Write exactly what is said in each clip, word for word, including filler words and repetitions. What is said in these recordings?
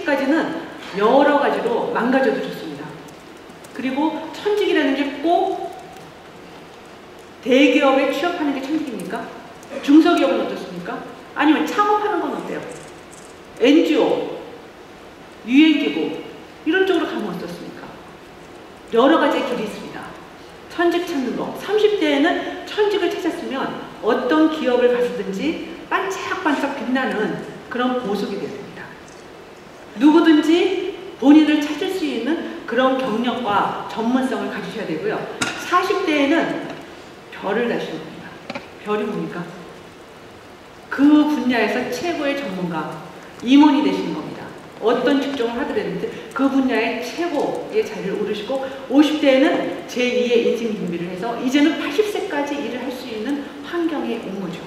천직까지는 여러 가지로 망가져도 좋습니다. 그리고 천직이라는 게 꼭 대기업에 취업하는 게 천직입니까? 중소기업은 어떻습니까? 아니면 창업하는 건 어때요? 엔지오, 유엔기구 이런 쪽으로 가면 어떻습니까? 여러 가지의 길이 있습니다. 천직 찾는 거. 삼십 대에는 천직을 찾았으면 어떤 기업을 가서든지 반짝반짝 빛나는 그런 보석이 되야 됩니다. 누구든지 본인을 찾을 수 있는 그런 경력과 전문성을 가지셔야 되고요. 사십 대에는 별을 다시는 겁니다. 별이 뭡니까? 그 분야에서 최고의 전문가, 임원이 되시는 겁니다. 어떤 직종을 하더라도 그 분야의 최고의 자리를 오르시고 오십 대에는 제이의 인생 준비를 해서 이제는 팔십 세까지 일을 할 수 있는 환경에 온 거죠.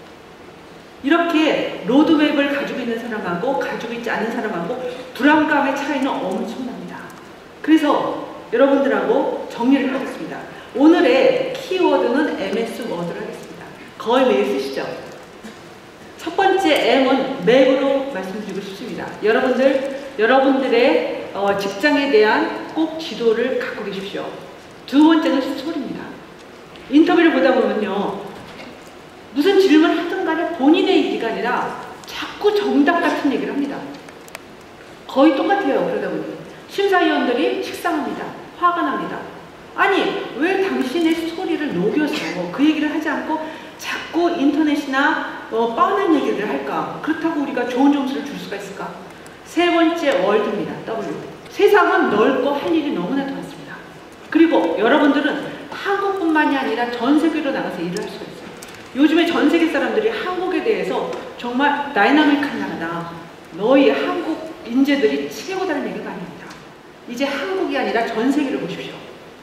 이렇게 로드맵을 가지고 있는 사람하고 가지고 있지 않은 사람하고 불안감의 차이는 엄청납니다. 그래서 여러분들하고 정리를 하겠습니다. 오늘의 키워드는 엠에스 워드를 하겠습니다. 거의 매일 쓰시죠? 첫 번째 M은 맥으로 말씀드리고 싶습니다. 여러분들, 여러분들의 어, 직장에 대한 꼭 지도를 갖고 계십시오. 두 번째는 스토리입니다. 인터뷰를 보다 보면요. 무슨 질문을 하든 간에 본인의 얘기가 아니라 자꾸 정답 같은 얘기를 합니다. 거의 똑같아요. 그러다 보니 심사위원들이 식상합니다. 화가 납니다. 아니, 왜 당신의 스토리를 녹여서 그 얘기를 하지 않고 자꾸 인터넷이나 어, 뻔한 얘기를 할까? 그렇다고 우리가 좋은 점수를 줄 수가 있을까? 세 번째 월드입니다. W. 세상은 넓고 할 일이 너무나도 많습니다. 그리고 여러분들은 한국뿐만이 아니라 전 세계로 나가서 일을 할 수가 있어요. 요즘에 전 세계 사람들이 한국에 대해서 정말 다이나믹한 나라다. 너희 한국 인재들이 최고다는 얘기가 아닙니다. 이제 한국이 아니라 전 세계를 보십시오.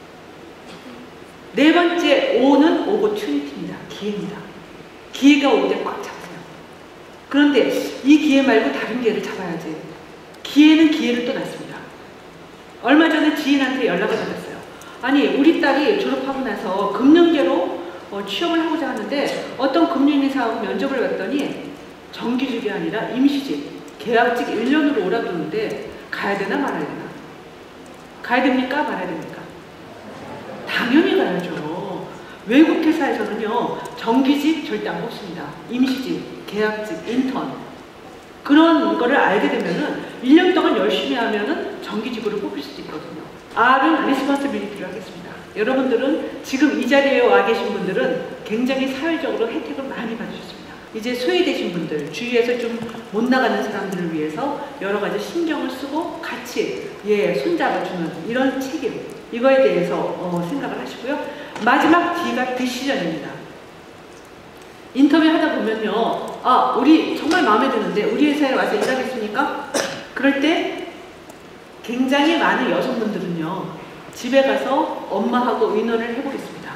네 번째 O는 오퍼튜니티입니다. 기회입니다. 기회가 올 때 꽉 잡으세요. 그런데 이 기회 말고 다른 기회를 잡아야지. 기회는 기회를 또 낳습니다. 얼마 전에 지인한테 연락을 받았어요. 아니, 우리 딸이 졸업하고 나서 금융계로 어, 취업을 하고자 하는데 어떤 금융회사하고 면접을 봤더니 정규직이 아니라 임시직, 계약직 일 년으로 오라 그러는데 가야 되나 말아야 되나? 가야 됩니까? 말아야 됩니까? 당연히 가야죠. 외국 회사에서는요, 정규직 절대 안 뽑습니다. 임시직, 계약직, 인턴. 그런 거를 알게 되면은 일 년 동안 열심히 하면은 정규직으로 뽑힐 수도 있거든요. R은 리스폰시빌리티를 하겠습니다. 여러분들은 지금 이 자리에 와 계신 분들은 굉장히 사회적으로 혜택을 많이 받으셨습니다. 이제 소외되신 분들, 주위에서 좀 못 나가는 사람들을 위해서 여러 가지 신경을 쓰고 같이 예, 손잡아주는 이런 책임, 이거에 대해서 어, 생각을 하시고요. 마지막 D가 디시전입니다. 인터뷰 하다 보면요, 아, 우리 정말 마음에 드는데 우리 회사에 와서 일하겠습니까? 그럴 때 굉장히 많은 여성분들은요, 집에 가서 엄마하고 의논을 해보겠습니다.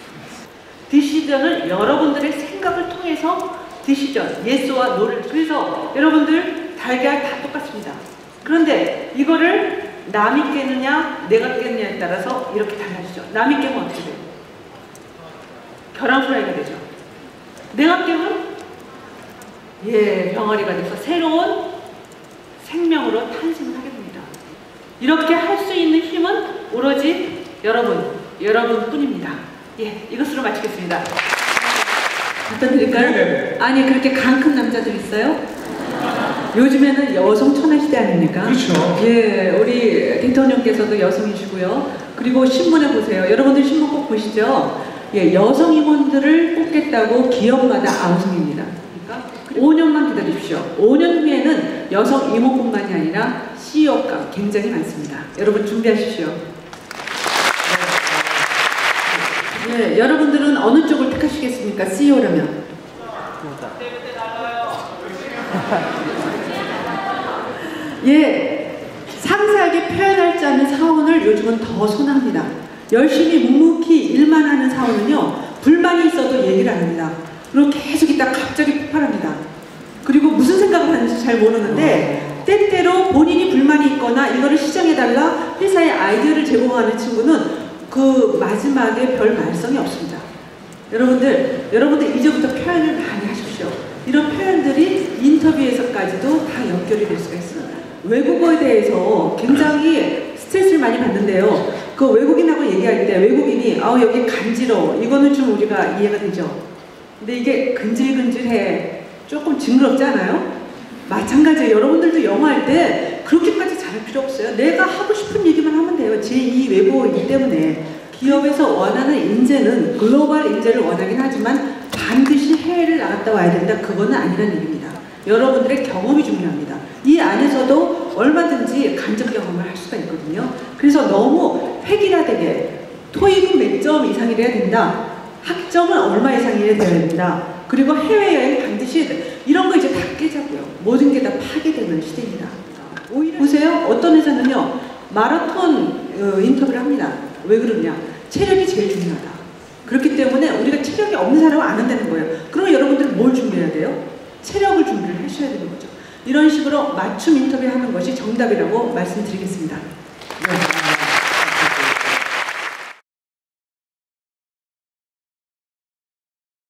디시전을 여러분들의 생각을 통해서 디시전, 예스와 노를, 그래서 여러분들 달걀 다 똑같습니다. 그런데 이거를 남이 깨느냐 내가 깨느냐에 따라서 이렇게 달라지죠. 남이 깨면 어떻게 돼요? 계란 프라이가 되죠. 내가 깨면 예, 병아리가 돼서 새로운 생명으로 탄생을 하게 됩니다. 이렇게 할 수 있는 힘은 오로지 여러분, 여러분뿐입니다. 예, 이것으로 마치겠습니다. 갖다 드릴까요? 네네. 아니, 그렇게 강 큰 남자들 있어요? 요즘에는 여성 천하 시대 아닙니까? 그렇죠. 예, 우리 대통령께서도 여성이시고요. 그리고 신문에 보세요. 여러분들 신문 꼭 보시죠. 예, 여성 임원들을 뽑겠다고 기업마다 아우성입니다. 그러니까 오 년만 기다리십시오. 오 년 후에는 여성 임원뿐만이 아니라 씨이오가 굉장히 많습니다. 여러분 준비하십시오. 네, 여러분들은 어느 쪽을 택하시겠습니까? 씨이오라면. 예, 상세하게 표현할 줄 아는 사원을 요즘은 더 선호합니다. 열심히 묵묵히 일만 하는 사원은요, 불만이 있어도 얘기를 안 합니다. 그리고 계속 있다가 갑자기 폭발합니다. 그리고 무슨 생각을 하는지 잘 모르는데 때때로 본인이 불만이 있거나 이거를 시정해달라 회사에 아이디어를 제공하는 친구는 그 마지막에 별 말썽이 없습니다. 여러분들, 여러분들 이제부터 표현을 많이 하십시오. 이런 표현들이 인터뷰에서까지도 다 연결이 될 수가 있어요. 외국어에 대해서 굉장히 스트레스를 많이 받는데요. 그 외국인하고 얘기할 때 외국인이 아 여기 간지러워 이거는 좀 우리가 이해가 되죠. 근데 이게 근질근질해 조금 징그럽지 않아요? 마찬가지예요. 여러분들도 영어 할 때 그렇게까지 잘할 필요 없어요. 내가 하고 싶은 얘기만 하면 돼요. 제이 외국어이기 때문에. 기업에서 원하는 인재는 글로벌 인재를 원하긴 하지만 반드시 해외를 나갔다 와야 된다. 그거는 아니라는 얘기입니다. 여러분들의 경험이 중요합니다. 이 안에서도 얼마든지 간접 경험을 할 수가 있거든요. 그래서 너무 획일화되게 토익은 몇 점 이상이래야 된다. 학점은 얼마 이상이래야 된다. 그리고 해외여행 반드시 이런 거 이제 다 깨자고요. 모든 게 다 파괴되는 시대입니다. 오히려 보세요. 어떤 회사는요. 마라톤 어, 인터뷰를 합니다. 왜 그러냐? 체력이 제일 중요하다. 그렇기 때문에 우리가 체력이 없는 사람은 안 한다는 거예요. 그러면 여러분들은 뭘 준비해야 돼요? 체력을 준비를 하셔야 되는 거죠. 이런 식으로 맞춤 인터뷰하는 것이 정답이라고 말씀드리겠습니다. 네.